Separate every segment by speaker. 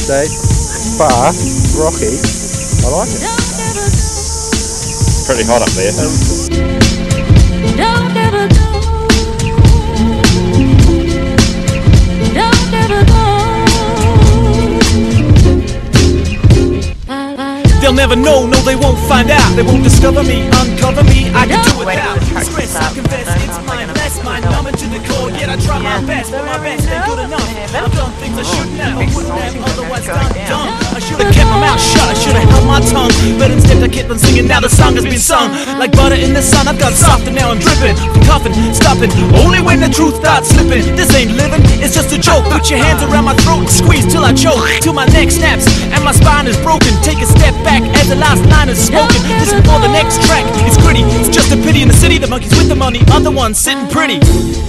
Speaker 1: interstate, fast, rocky. I like it.
Speaker 2: Pretty hot up there.
Speaker 3: Don't ever go. Don't ever go.
Speaker 4: They'll never know, no they won't find out. They won't discover me, uncover me, I can do it without stress, I confess, it's mine, less mine, numb to the core. Yet I try my best, but my best ain't good enough. I've done things I shouldn't have, I wouldn't have otherwise done. I should've kept my mouth shut, I should've held my tongue, but instead I kept on singing, now the song has been sung. Like butter in the sun, I've got soft and now I'm dripping, from coughing, stopping, only when the truth starts slipping. This ain't living, it's just a joke. Put your hands around my throat and squeeze till I choke, till my neck snaps and my spine is broken. Take a step back as the last line is spoken. Listen for the next track, it's gritty, it's just a pity in the city. The monkeys with the money, other ones sitting pretty.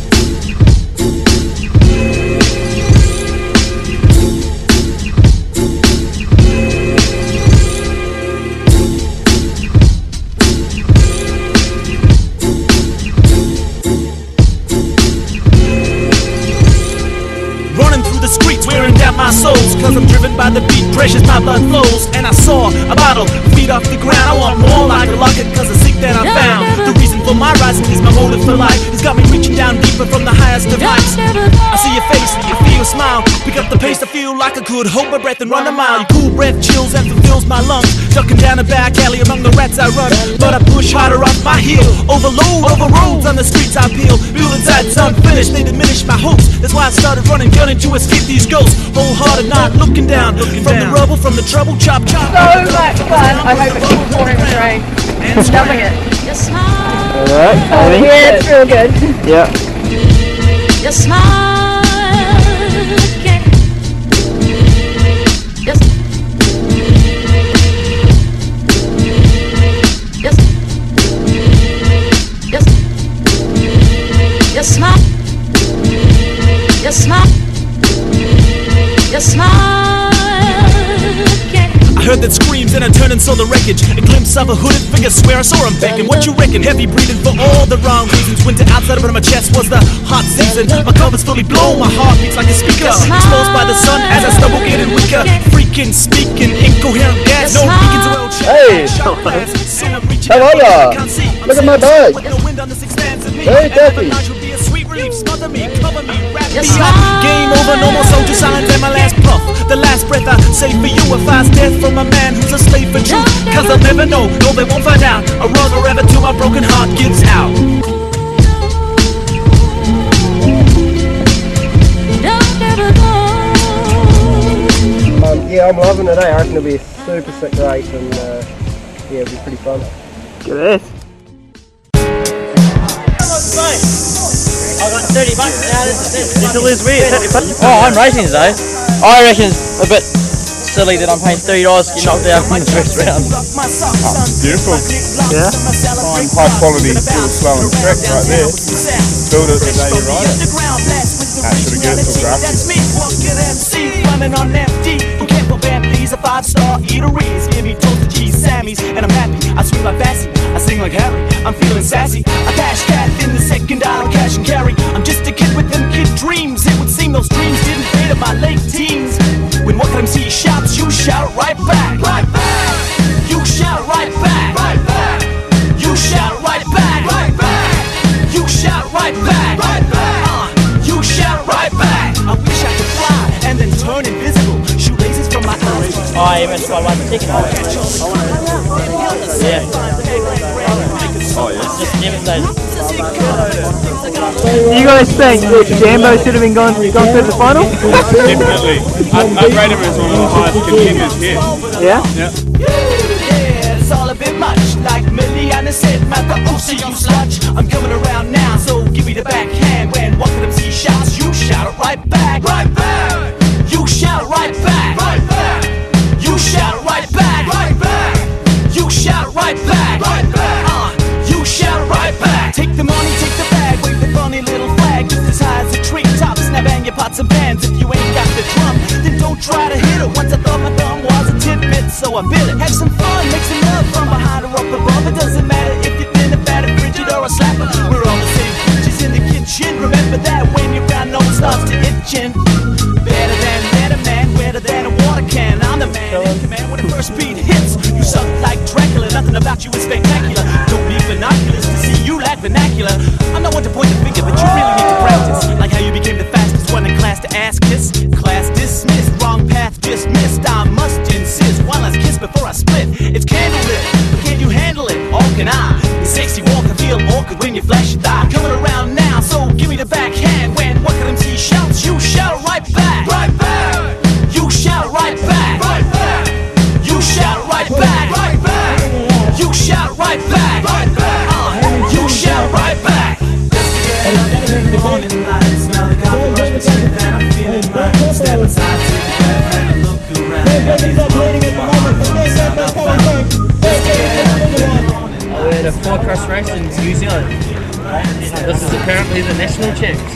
Speaker 4: Running through the streets, wearing down my souls, cause I'm driven by the beat, precious my blood flows. And I saw a bottle, feet off the ground. I want more like a locket, cause I seek that I found. The reason for my rising is my motive for life. It's got me reaching down deeper from the highest of heights. I see your face, I feel your smile. Pick up the pace, I feel like I could hold my breath and run a mile. Your cool breath chills and fulfills my lungs. Ducking down a back alley among the rats I run, but I push harder off my heel. Overload, over roads on the streets I peel. Buildings that's unfinished, they diminish my hopes. That's why I started running, gunning to escape these ghosts. Wholehearted, not looking down, from the rubble, from the trouble, chop chop.
Speaker 5: So much fun. I hope it keeps pouring with rain. Loving it.
Speaker 1: Alright,
Speaker 5: Yeah, it's real good.
Speaker 1: yeah.
Speaker 3: Your smile can just your smile, your smile, your smile can.
Speaker 4: I heard that screams and I turned and saw the wreckage. A glimpse of a hooded figure, swear I saw him begging. What you reckon? Heavy breathing for all the wrong reasons. Winter outside of my chest was the hot season. My cover's fully blown, my heart beats like a speaker. Exposed by the sun as I stumble getting weaker. Freaking, speaking, incoherent gas. No beacons or old
Speaker 1: Hey, hello there. Look at my bag. Hey, Duffy.
Speaker 4: Game over, no more soldier silence and my last puff. The last breath I say for you, a fast death from a man who's a slave for truth. Cause they'll never know, no they won't find out. I run forever till my broken heart gives out.
Speaker 1: Yeah, I'm loving it. I reckon it'll be a super sick race, and yeah, it'll be pretty fun. Look at this.
Speaker 6: I got 30 bucks now.
Speaker 1: This will lose weird.
Speaker 6: Oh, I'm racing today. I reckon it's a bit silly that I'm paying $30 to get knocked out in the first round.
Speaker 2: Beautiful.
Speaker 1: Yeah.
Speaker 2: Fine, high quality little slow and track right there. Build it the day you ride it. That's pretty good for graphics.
Speaker 4: Running on empty, you can't go bad, please. A 5-star eateries, give me toasted cheese, Sammy's, and I'm happy. I swing like Bassy, I sing like Harry, I'm feeling sassy. I cash cat in the second, I don't cash and carry. I'm just a kid with them kid dreams. It would seem those dreams didn't fade in my late teens. When one MC shouts, you shout right back. Right back. You shout right back. Right back. You shout right back. Right back. You shout right back. Right back. You shout right back. I wish I could fly and then turn invisible. Shoelaces from my eyes.
Speaker 6: I missed my one ticket. Yeah.
Speaker 2: Oh yeah.
Speaker 6: Just devastated.
Speaker 1: You guys think that Jambo should have been gone through the final?
Speaker 2: Definitely. I'd rate him as one of the highest contenders here.
Speaker 1: Yeah?
Speaker 2: Yeah.
Speaker 4: Yeah, it's all a bit much. Like Miliana said, Mata Usi, you sludge. I'm coming around now, so give me the backhand. When one of them see shots, you shout it right back. Right back. You shout it right back. Right back. You shout it right back. Right back. You shout it right back. Right back. You shout it right back. Take the money, take the bag, wave the funny little flag just as high as the treetops. Now bang your pots and pans. If you ain't got the drum, then don't try to hit it. Once I thought my thumb was a tidbit, so I bit it. Have some fun, make some love from behind or up above. It doesn't matter if you're thin, a fat, a frigid, or a slapper. We're all the same bitches in the kitchen. Remember that when your brown nose starts to itching. Better than man, wetter than a water can. spectacular. I'm not one to point the finger, but you really need to practice. Like how you became the fastest one in class to ass kiss. Class dismissed, wrong path dismissed. I must insist, while I kiss before I split. It's candlelit, but can you handle it? All can I? Your sexy walk can feel awkward when you flash your thigh. Coming around now, so give me the backhand. When Walker MC shouts, you shout right back. Right back. You shout right back. Right back. You shout right back. Right back. You shout right back. Right back. You shout right back. Just to get up in the morning light, smell the coffee rush between that I'm feeling right. Step aside, take a breath, and look around. These mornings, my heart comes sound up fine. Just to get up in the morning light.
Speaker 6: We're at a 4-cross race in New Zealand. This is apparently the national checks.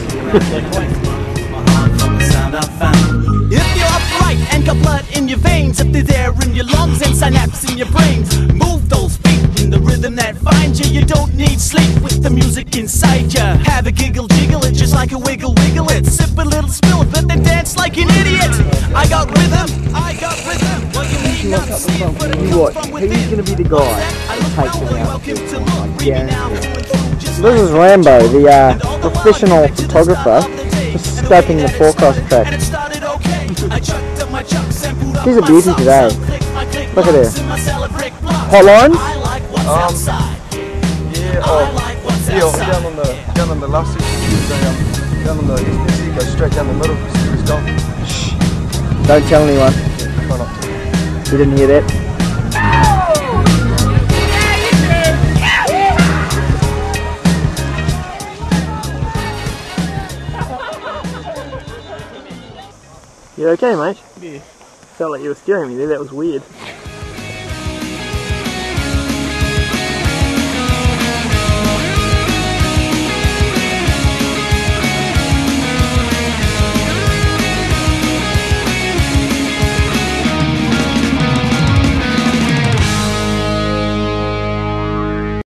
Speaker 4: If you're upright and got blood in your veins, if there's air in your lungs and synapses in your brains, move those feet in the rhythm that finds you. You don't need sleep with the music inside you. Have a giggle, jiggle it just like a wiggle, wiggle it. Sip a little, spill it, but then dance like an idiot. I got rhythm, I got rhythm. Well, you may not see it, but it comes from within.
Speaker 1: Who's going to be the guy
Speaker 4: I
Speaker 1: that
Speaker 4: look
Speaker 1: takes
Speaker 4: well,
Speaker 1: it out?
Speaker 4: welcome to look, read me now, through and through, just
Speaker 1: This is Rambo, the professional photographer, just scoping the 4-cross track. She's a beauty today. Look at her. Hotlines?
Speaker 7: Down on the last section, down on the SPC, go straight down the middle, see where it's gone.
Speaker 1: Shh. Don't tell anyone.
Speaker 7: Try not to.
Speaker 1: You didn't hear that? You okay, mate?
Speaker 2: Yeah.
Speaker 1: Felt like you were scaring me there, that was weird.